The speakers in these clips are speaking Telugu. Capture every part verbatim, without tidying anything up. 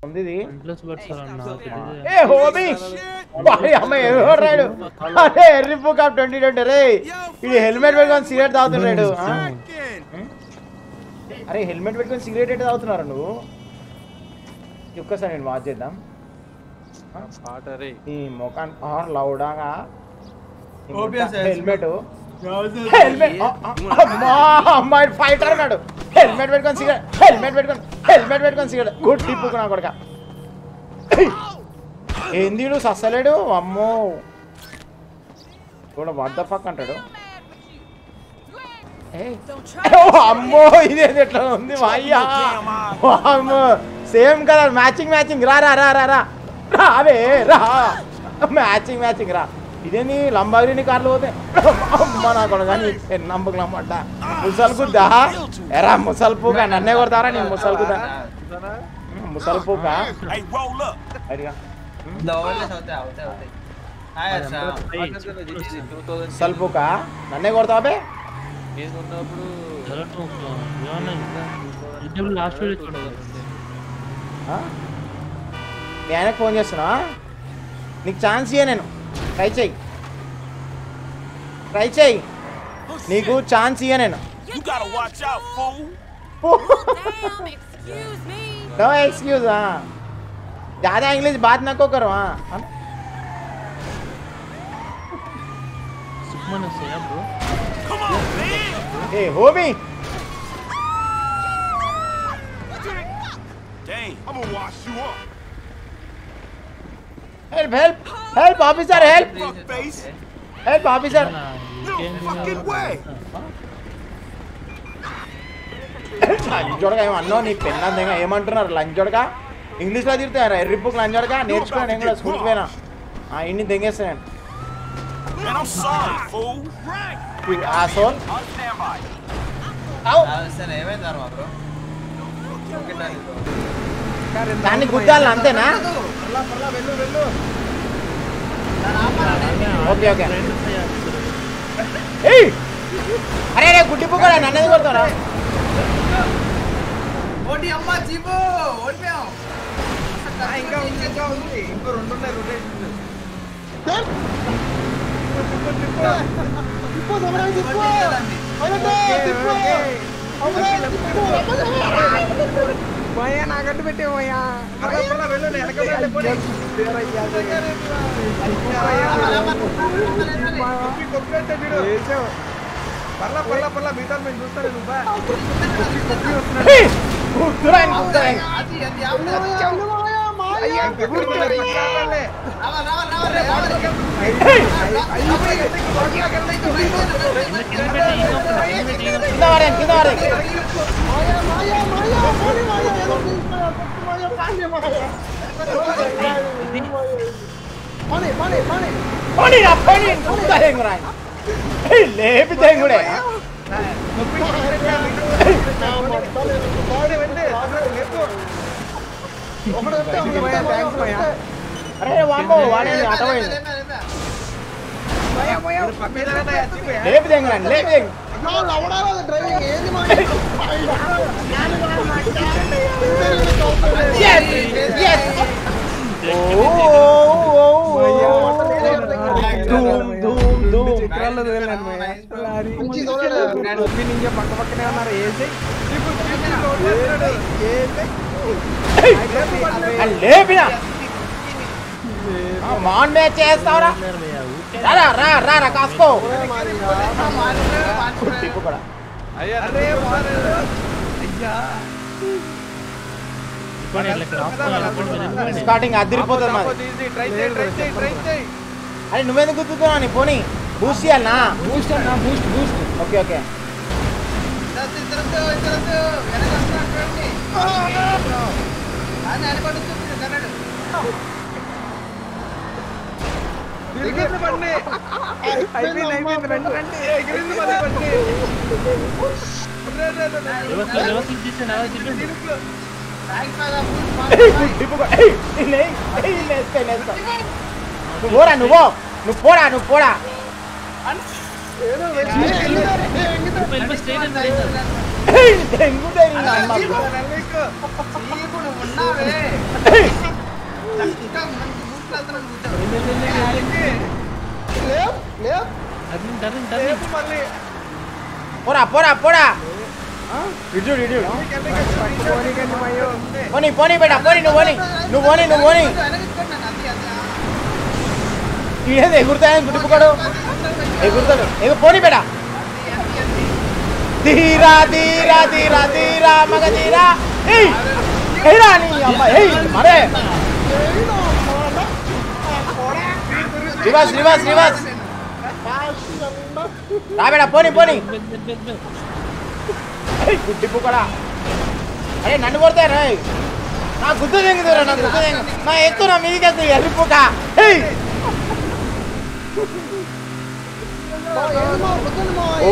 ఇది ఏ హోబీ బాయ్ అమ్మ ఎవరు రాడు అరే ఎర్రిపు కప్ ట్వంటీ ట్వంటీ రే ఇది హెల్మెట్ పెట్టుకొని సిగరెట్ తాగుతున్నాడు అరే హెల్మెట్ పెట్టుకొని సిగరెట్ ఎట్లా తాగుతున్నారా నువ్వు ఒక్కసారి నేను వాచ్ చేద్దాం ఈ మొఖాన్ లౌడాగా హెల్మెట్ హెల్మెట్ అమ్మాయి ఫైటర్ అన్నాడు హెల్మెట్ పెట్టుకొని సిగరెట్ హెల్మెట్ పెట్టుకొని హెల్మెట్ పెట్టుకొని సిగరెట్ గుడ్ టిప్పు నా కొడుక ఏంది నువ్వు సస్తలేడు అమ్మో కూడా వాట్ ద ఫక్ అంటాడు అమ్మో ఇదేది ఎట్లా ఉంది అయ్యా అమ్మో సేమ్ కలర్ మ్యాచింగ్ మ్యాచింగ్ రా రా రా రా రా రావే రా మ్యాచింగ్ మ్యాచింగ్ రా ఇదేని లంబాగిరి కార్లు పోతే అమ్మ నా కూడా కానీ నమ్మకం నమ్మట ముసల్కుద్దా ఎరా ముసల్పుగా నన్నే కొడతారా నేను ముసల్కుదా ముసల్పుగా అడిగా ముసల్పుగా నన్నే కొడతావే నేనే ఫోన్ చేస్తున్నా నీకు ఛాన్స్ ఇయ్య నేను ట్రై చెయ్యి ట్రై చెయ్యి నీకు ఛాన్స్ ఇయ్య నేను नो एक्सक्यूज हाँ ज़्यादा इंग्लिश बात ना को करो हाँ ए हो भी help help help officer help help officer లంచోడగా ఏమో అన్నావు నీ పెన్నా ఏమంటున్నారు లంచోడగా ఇంగ్లీష్లో తిరుగుతారా ఎర్రి బుక్ లంచోడగా నేర్చుకున్నాను నేను కూడా స్కూల్కి పోయినా ఇన్ని దెంగేస్తాను ఆ సోల్ దాన్ని గుద్దాలి అంతేనా ఓకే ఓకే అరే అరే గుడ్డి పుక్కడా నన్నది కొడతారా ఓడి అమ్మ జీబో ఓడిపోయాం ఇంకా ఉంది ఇంకా ఉంది ఇంకో రెండు ఉన్నాయి రొటేషన్ తిప్పు సమరా తిప్పు అయ్యో తిప్పు పోయా నా గట్టు పెట్టే పోయా అరే పల్ల వెళ్ళు వెనక వెళ్ళి పోయి కొప్పేట వీడు ఏచో పల్ల పల్ల పల్ల మీటర్ మీద చూస్తారే నువ్వు బా కొప్పి కొప్పి వస్తున్నాడు కుతురాన్ కుతురాన్ అది అది ఆవు మాయా మాయా కుతురాలే రావ రావ రావ రే అయ్యో కింద వారే కింద వారే మాయా మాయా మాయా పోని మాయా ఏదో మాయా పాండే మాయా పాని పాని పాని పోనీ రా పోనీ కుతురాన్ రా ఏ లేపి తెంగుడే కొప్పి బాడీ వెంటే లేపు ఒకడు వస్తే మాయా థాంక్స్ మాయా అరే వామ్మో వాడే ఆటమైంది మాయా మాయా పక్కన చిపోయా లేపి తెంగురా లేపి తెంగు నా లవడాలో డ్రైవింగ్ ఏది మాయా yes yes ఓ ధూమ్ ధూమ్ ధూమ్ చిత్రాల్లో వెళ్ళాను మాయా మంచి దోలడు నేను ఒప్పి నింజ పక్క పక్కనే ఉన్నారు ఏసై లేపినా మాన్ మ్యాచ్ చేస్తావరా రా రా రా రా కాస్కో టిప్పు కూడా అయ్యా అరే మారే అయ్యా స్టార్టింగ్ అదిరిపోతుంది మాది ట్రై చేయి ట్రై చేయి ట్రై చేయి అరే నువ్వెందుకు గుర్తుతున్నావు నీ పోనీ బూస్ట్ చేయాలనా బూస్ట్ అన్నా బూస్ట్ బూస్ట్ ఓకే ఓకే తిరిగింది బండి అయిపోయింది అయిపోయింది రండి రండి ఎగిరింది మళ్ళీ బండి నువ్వు పోరా నువ్వు నువ్వు పోరా నువ్వు పోరా టర్నింగ్ టర్నింగ్ మళ్ళీ పోరా పోరా పోరా ఇడు ఇడు పోనీ పోనీ బేట పోనీ నువ్వు పోనీ నువ్వు పోనీ నువ్వు పోనీ ఇదేది ఎగురుతాయని గుడిపుకోడు ఎగురుతాడు ఎగు పోనీ బేట ధీరా ధీరా ధీరా ధీరా మగ ధీరా ఏయ్ ఏరా నీ అమ్మ ఏయ్ మరే రివర్స్ రివర్స్ రివర్స్ రా బేట పోనీ పోనీ గుడ్డిప్పు కూడా అరే నన్ను కొడతారా నా గుద్దు తెంగుతారా నా గుద్దు తెంగు నా ఎత్తు నా మీదికి ఎత్తు ఎర్రిపుక ఓ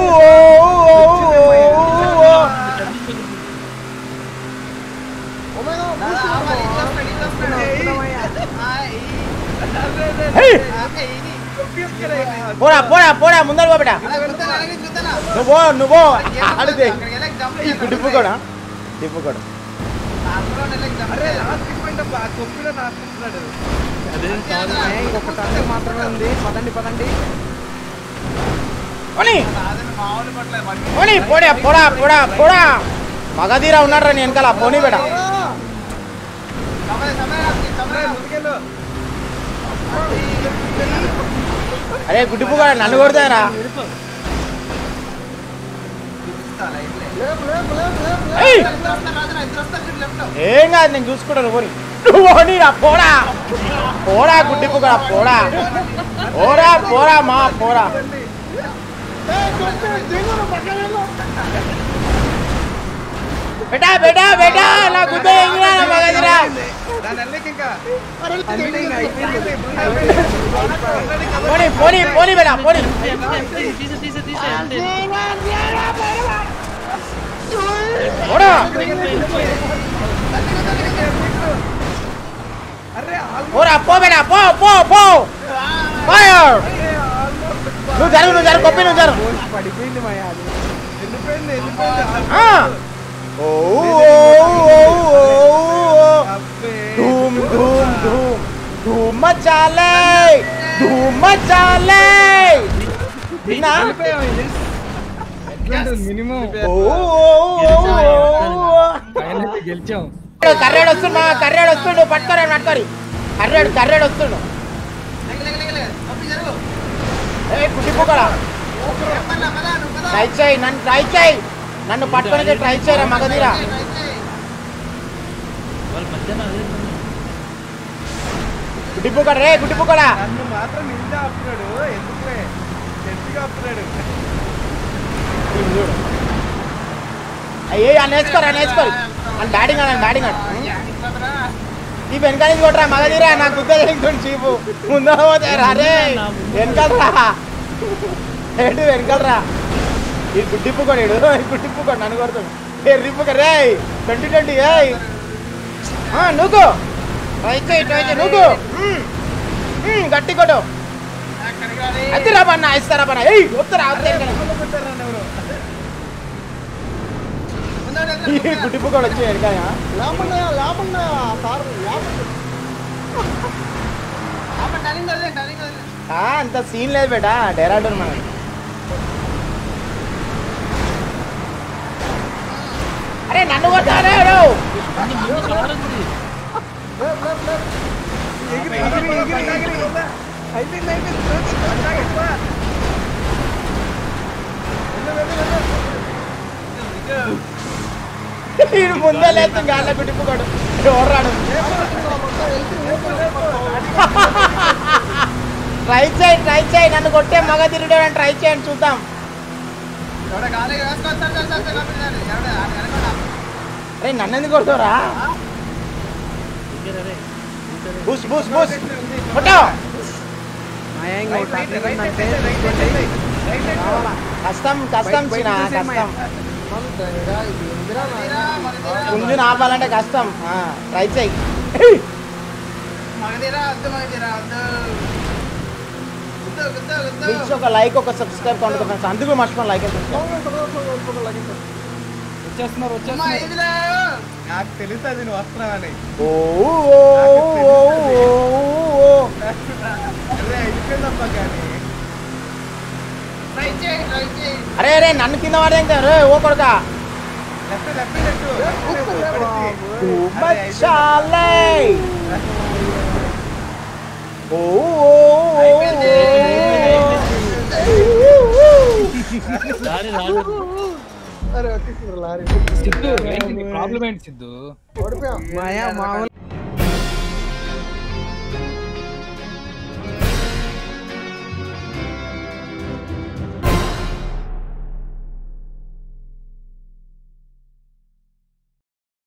పోరా పోరా పోరా ముందర పోబెట నువ్వు నువ్వు ఆడితే ఈ గుడ్డిప్పు కూడా టిప్పు కూడా మాత్రమే ఉంది పదండి పదండి పోనీ పోడా పోడా పోడా పోడా మగధీరా ఉన్నాడు రా నేను వెనకాల పోనీ బేట అరే గుడ్డిప్పు కూడా నన్ను కొడతారా ఏం కాదు నేను చూసుకుంటాను పోనీ నువ్వు పోనీ రా పోడా పోడా గుడ్డిప్పు కూడా పోడా పోరా పోరా మా పోరా బేటా బేటా బేటా నా గుద్ద ఎంగిరా నా మగదిరా పోనీ పోనీ పోనీ బేటా పోనీ తీసే తీసే తీసే అంటే పోడా పోరా పో బేటా పో పో పో ఫైర్ నువ్వు జరుగు నువ్వు జరుగు కొప్పి నువ్వు జరుగు పడిపోయింది మాయా అది వెళ్ళిపోయింది ఓ धूम धूम धूम धूम मचाले धूम मचाले बिना మినిమం గెలిచాం కర్రేడు వస్తున్నా కర్రేడు వస్తుండు పట్టుకోరా పట్టుకోరి కర్రేడు కర్రేడు వస్తుండు ఏ కుట్టిపోకడా ట్రై చేయి నన్ను ట్రై చేయి నన్ను పట్టుకోనికి ట్రై చేయరా మగధీరా గుడ్డిపోకడా రే గుడ్డిపోకడా నన్ను మాత్రం నిండా ఆపుతున్నాడు ఎందుకులే గట్టిగా ఆపుతున్నాడు అయ్యే నేర్చుకోరా నేర్చుకోరు అని బ్యాటింగ్ అని బ్యాటింగ్ అని ఈ వెనకాల నుంచి కొట్టరా మగధీరా నా గుద్ద తెగుతుంది చీపు ముందర పోతారా రే వెనకాలరా ఏంటి వెనకాలరా ఈ గుడ్డిప్పుకోడు ఈ గుడ్డిప్పుకోడు నన్ను కొడుతుంది ఏ రిప్పుక రే ట్వంటీ ట్వంటీ ఏయ్ నువ్వు ట్రై చేయి ట్రై చేయి నువ్వు గట్టి కొట్టు అదిరా పన్న ఇస్తారా పన్న ఏయ్ వస్తారా గుడ్డిప్పుకోడు వచ్చి వెనకాయ అంత సీన్ లేదు బేటా డెరాడూర్ మన అరే నన్ను కొట్టారే ముందే లేదు గాళ్ళ గుడ్డిప్పుకోడు ఎవరాడు ట్రై చేయి ట్రై చేయి నన్ను కొట్టే మగ తిరిగాడు ట్రై చేయండి చూద్దాం అరే నన్ను ఎందుకు కొడతావురా బూస్ బూస్ బూస్ కొట్టావు కష్టం కష్టం చిన్న కష్టం కుంజుని ఆపాలంటే కష్టం ట్రై చేయి ప్లీజ్ ఒక లైక్ ఒక సబ్స్క్రైబ్ కావాలి ఫ్రెండ్స్ అందుకు మర్చిపోయి లైక్ వచ్చేస్తున్నారు వచ్చేస్తున్నారు నాకు తెలుసు అది నువ్వు వస్తున్నావని ఓ అయిపోయిందమ్మా కానీ అరే అరే నన్ను కింద పడేంగా రే ఓ కొడుకా మచ్చాలే ఓ లారీ లారీ అరే వచ్చేసింది లారీ సిద్ధు ఏంటి ప్రాబ్లం ఏంటి సిద్ధు ఓడిపోయాం మాయా మామూలు